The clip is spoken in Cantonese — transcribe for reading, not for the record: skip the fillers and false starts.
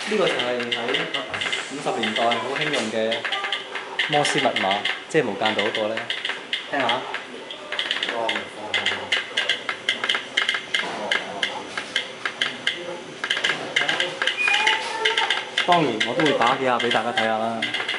呢個就係喺50年代好興用嘅摩斯密碼，即係無間道嗰個咧。聽下。當然我都會打幾下俾大家睇下啦。